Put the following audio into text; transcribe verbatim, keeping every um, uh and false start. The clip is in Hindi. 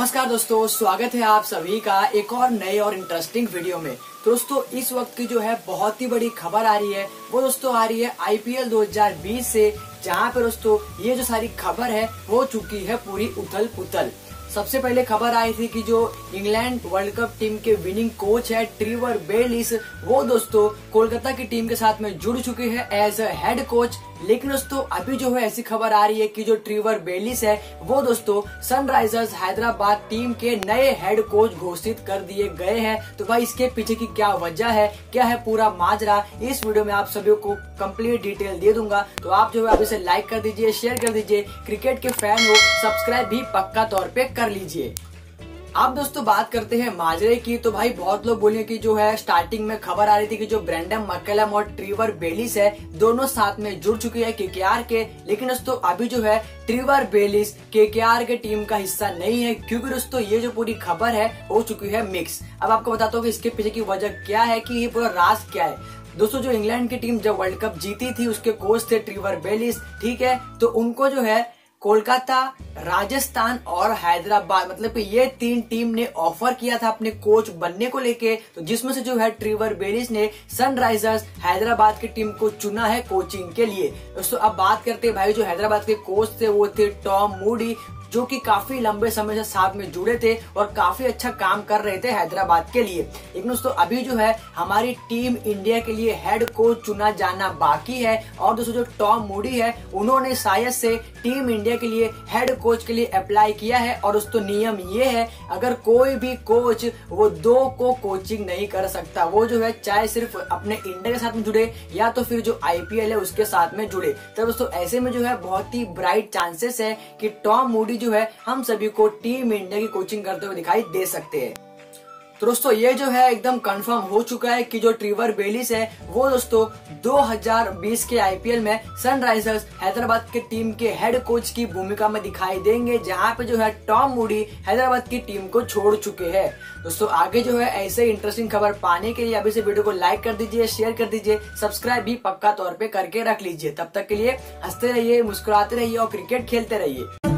नमस्कार दोस्तों, स्वागत है आप सभी का एक और नए और इंटरेस्टिंग वीडियो में। तो दोस्तों इस वक्त की जो है बहुत ही बड़ी खबर आ रही है, वो दोस्तों आ रही है आई पी एल दो हज़ार बीस से, जहां पे दोस्तों ये जो सारी खबर है हो चुकी है पूरी उथल पुथल। सबसे पहले खबर आई थी कि जो इंग्लैंड वर्ल्ड कप टीम के विनिंग कोच है ट्रीवर बेलिस, वो दोस्तों कोलकाता की टीम के साथ में जुड़ चुके हैं एज अ हेड कोच। लेकिन दोस्तों अभी जो है ऐसी खबर आ रही है कि जो ट्रीवर बेलिस है वो दोस्तों सनराइजर्स हैदराबाद टीम के नए हेड कोच घोषित कर दिए गए हैं। तो भाई इसके पीछे की क्या वजह है, क्या है पूरा माजरा, इस वीडियो में आप सभी को कंप्लीट डिटेल दे दूंगा। तो आप जो है आप इसे लाइक कर दीजिए, शेयर कर दीजिए, क्रिकेट के फैन हो सब्सक्राइब भी पक्का तौर पे कर लीजिए। अब दोस्तों बात करते हैं माजरे की। तो भाई बहुत लोग बोले कि जो है स्टार्टिंग में खबर आ रही थी कि जो ब्रेंडन मैकलम और ट्रीवर बेलिस है दोनों साथ में जुड़ चुके हैं के के आर के। लेकिन दोस्तों अभी जो है ट्रीवर बेलिस के के आर के टीम का हिस्सा नहीं है, क्योंकि दोस्तों ये जो पूरी खबर है हो चुकी है मिक्स। अब आपको बताता हूँ कि इसके पीछे की वजह क्या है, कि ये पूरा राज क्या है। दोस्तों जो इंग्लैंड की टीम जब वर्ल्ड कप जीती थी उसके कोच थे ट्रीवर बेलिस, ठीक है। तो उनको जो है कोलकाता, राजस्थान और हैदराबाद, मतलब कि ये तीन टीम ने ऑफर किया था अपने कोच बनने को लेके। तो जिसमें से जो है ट्रीवर बेलिस ने सनराइजर्स हैदराबाद की टीम को चुना है कोचिंग के लिए। दोस्तों अब बात करते हैं भाई जो हैदराबाद के कोच थे वो थे टॉम मूडी, जो कि काफी लंबे समय से साथ में जुड़े थे और काफी अच्छा काम कर रहे थे हैदराबाद के लिए। लेकिन दोस्तों अभी जो है हमारी टीम इंडिया के लिए हेड कोच चुना जाना बाकी है। और दोस्तों जो टॉम मूडी है उन्होंने शायद से टीम इंडिया के लिए हेड कोच के लिए अप्लाई किया है। और दोस्तों नियम ये है, अगर कोई भी कोच वो दो को कोचिंग नहीं कर सकता, वो जो है चाहे सिर्फ अपने इंडिया के साथ में जुड़े या तो फिर जो आई पी एल है उसके साथ में जुड़े। तो दोस्तों ऐसे में जो है बहुत ही ब्राइट चांसेस है कि टॉम मूडी जो है हम सभी को टीम इंडिया की कोचिंग करते हुए दिखाई दे सकते हैं। तो दोस्तों ये जो है एकदम कंफर्म हो चुका है कि जो ट्रीवर बेलिस है वो दोस्तों दो हज़ार बीस के आई पी एल में सनराइजर्स हैदराबाद के टीम के हेड कोच की भूमिका में दिखाई देंगे, जहां पे जो है टॉम मूडी हैदराबाद की टीम को छोड़ चुके हैं। दोस्तों आगे जो है ऐसे इंटरेस्टिंग खबर पाने के लिए अभी से वीडियो को लाइक कर दीजिए, शेयर कर दीजिए, सब्सक्राइब भी पक्का तौर पे करके रख लीजिए। तब तक के लिए हंसते रहिए, मुस्कुराते रहिए और क्रिकेट खेलते रहिए।